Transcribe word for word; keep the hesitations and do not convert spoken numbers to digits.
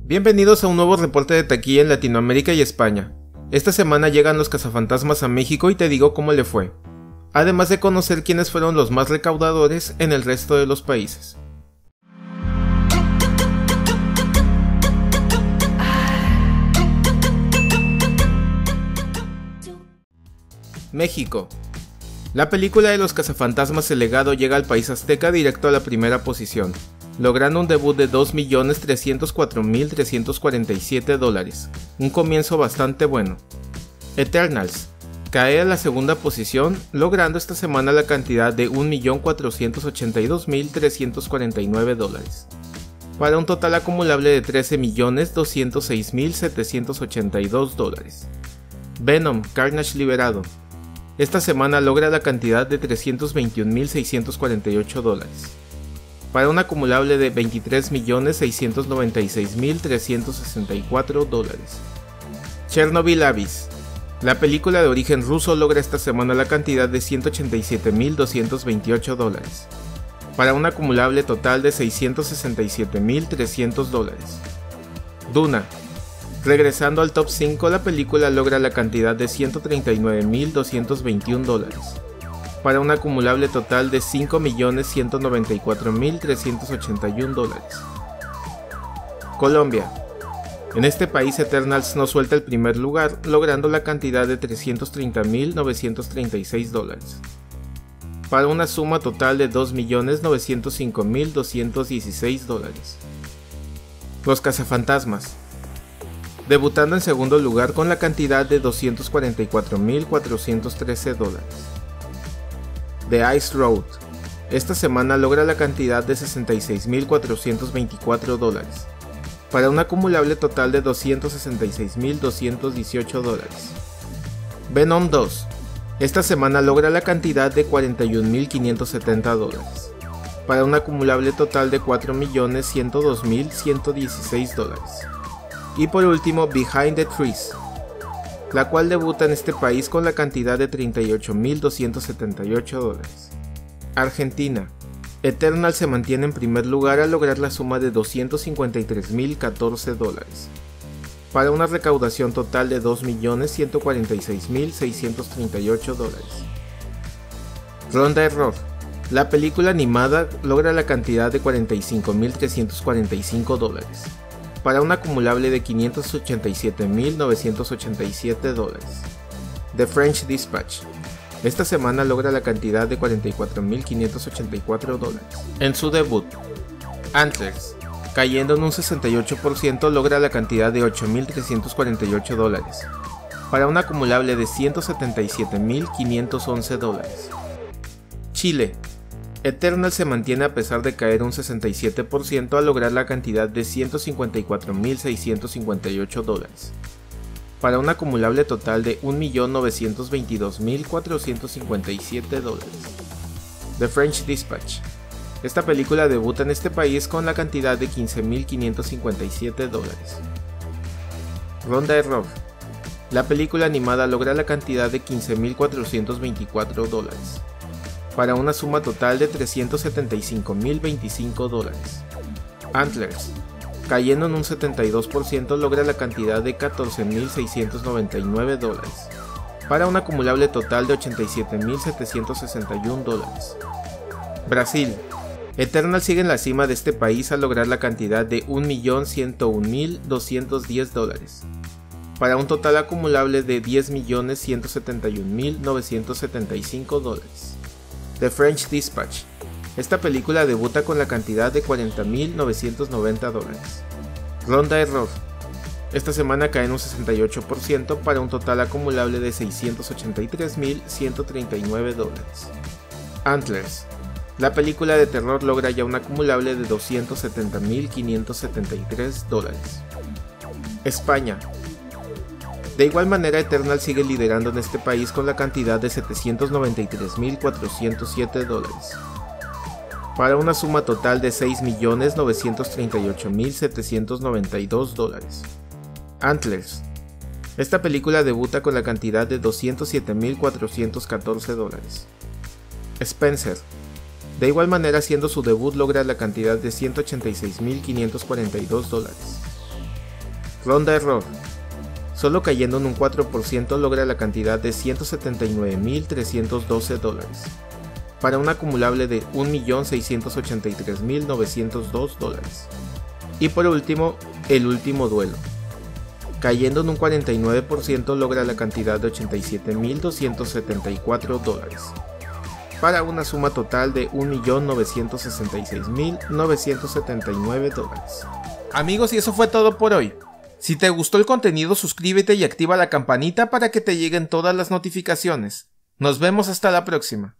Bienvenidos a un nuevo reporte de taquilla en Latinoamérica y España. Esta semana llegan Los Cazafantasmas a México y te digo cómo le fue, además de conocer quiénes fueron los más recaudadores en el resto de los países. México. La película de Los Cazafantasmas El Legado llega al país azteca directo a la primera posición, logrando un debut de dos millones trescientos cuatro mil trescientos cuarenta y siete dólares, un comienzo bastante bueno. Eternals cae a la segunda posición, logrando esta semana la cantidad de un millón cuatrocientos ochenta y dos mil trescientos cuarenta y nueve dólares, para un total acumulable de trece millones doscientos seis mil setecientos ochenta y dos dólares. Venom: Carnage liberado. Esta semana logra la cantidad de trescientos veintiún mil seiscientos cuarenta y ocho dólares, para un acumulable de veintitrés millones seiscientos noventa y seis mil trescientos sesenta y cuatro dólares. Chernobyl Abyss. La película de origen ruso logra esta semana la cantidad de ciento ochenta y siete mil doscientos veintiocho dólares, para un acumulable total de seiscientos sesenta y siete mil trescientos dólares. Duna. Regresando al top cinco, la película logra la cantidad de ciento treinta y nueve mil doscientos veintiún dólares, para un acumulable total de cinco millones ciento noventa y cuatro mil trescientos ochenta y uno dólares. Colombia. En este país Eternals no suelta el primer lugar, logrando la cantidad de trescientos treinta mil novecientos treinta y seis dólares, para una suma total de dos millones novecientos cinco mil doscientos dieciséis dólares. Los Cazafantasmas. Debutando en segundo lugar con la cantidad de doscientos cuarenta y cuatro mil cuatrocientos trece dólares. The Ice Road. Esta semana logra la cantidad de sesenta y seis mil cuatrocientos veinticuatro dólares, para un acumulable total de doscientos sesenta y seis mil doscientos dieciocho dólares. Venom dos. Esta semana logra la cantidad de cuarenta y un mil quinientos setenta dólares, para un acumulable total de cuatro millones ciento dos mil ciento dieciséis dólares. Y por último, Behind the Trees, la cual debuta en este país con la cantidad de treinta y ocho mil doscientos setenta y ocho dólares. Argentina. Eternal se mantiene en primer lugar al lograr la suma de doscientos cincuenta y tres mil catorce dólares, para una recaudación total de dos millones ciento cuarenta y seis mil seiscientos treinta y ocho dólares. Ronda Error. La película animada logra la cantidad de cuarenta y cinco mil trescientos cuarenta y cinco dólares, para un acumulable de quinientos ochenta y siete mil novecientos ochenta y siete dólares. The French Dispatch. Esta semana logra la cantidad de cuarenta y cuatro mil quinientos ochenta y cuatro dólares. En su debut, Antlers, cayendo en un sesenta y ocho por ciento, logra la cantidad de ocho mil trescientos cuarenta y ocho dólares, para un acumulable de ciento setenta y siete mil quinientos once dólares. Chile. Eternal se mantiene a pesar de caer un sesenta y siete por ciento al lograr la cantidad de ciento cincuenta y cuatro mil seiscientos cincuenta y ocho dólares, para un acumulable total de un millón novecientos veintidós mil cuatrocientos cincuenta y siete dólares. The French Dispatch. Esta película debuta en este país con la cantidad de quince mil quinientos cincuenta y siete dólares. Ronda Error. La película animada logra la cantidad de quince mil cuatrocientos veinticuatro dólares, para una suma total de trescientos setenta y cinco mil veinticinco dólares. Antlers, cayendo en un setenta y dos por ciento, logra la cantidad de catorce mil seiscientos noventa y nueve dólares, para un acumulable total de ochenta y siete mil setecientos sesenta y uno dólares. Brasil. Eternal sigue en la cima de este país al lograr la cantidad de un millón ciento un mil doscientos diez dólares, para un total acumulable de diez millones ciento setenta y un mil novecientos setenta y cinco dólares. The French Dispatch. Esta película debuta con la cantidad de cuarenta mil novecientos noventa dólares. Ronda Error. Esta semana cae en un sesenta y ocho por ciento para un total acumulable de seiscientos ochenta y tres mil ciento treinta y nueve dólares. Antlers. La película de terror logra ya un acumulable de doscientos setenta mil quinientos setenta y tres dólares. España. De igual manera, Eternal sigue liderando en este país con la cantidad de setecientos noventa y tres mil cuatrocientos siete dólares, para una suma total de seis millones novecientos treinta y ocho mil setecientos noventa y dos dólares. Antlers. Esta película debuta con la cantidad de doscientos siete mil cuatrocientos catorce dólares. Spencer. De igual manera, haciendo su debut, logra la cantidad de ciento ochenta y seis mil quinientos cuarenta y dos dólares, Ronda error. Solo cayendo en un cuatro por ciento logra la cantidad de ciento setenta y nueve mil trescientos doce dólares, para un acumulable de un millón seiscientos ochenta y tres mil novecientos dos dólares. Y por último, el último duelo. Cayendo en un cuarenta y nueve por ciento logra la cantidad de ochenta y siete mil doscientos setenta y cuatro dólares, para una suma total de un millón novecientos sesenta y seis mil novecientos setenta y nueve dólares. Amigos, y eso fue todo por hoy. Si te gustó el contenido, suscríbete y activa la campanita para que te lleguen todas las notificaciones. Nos vemos hasta la próxima.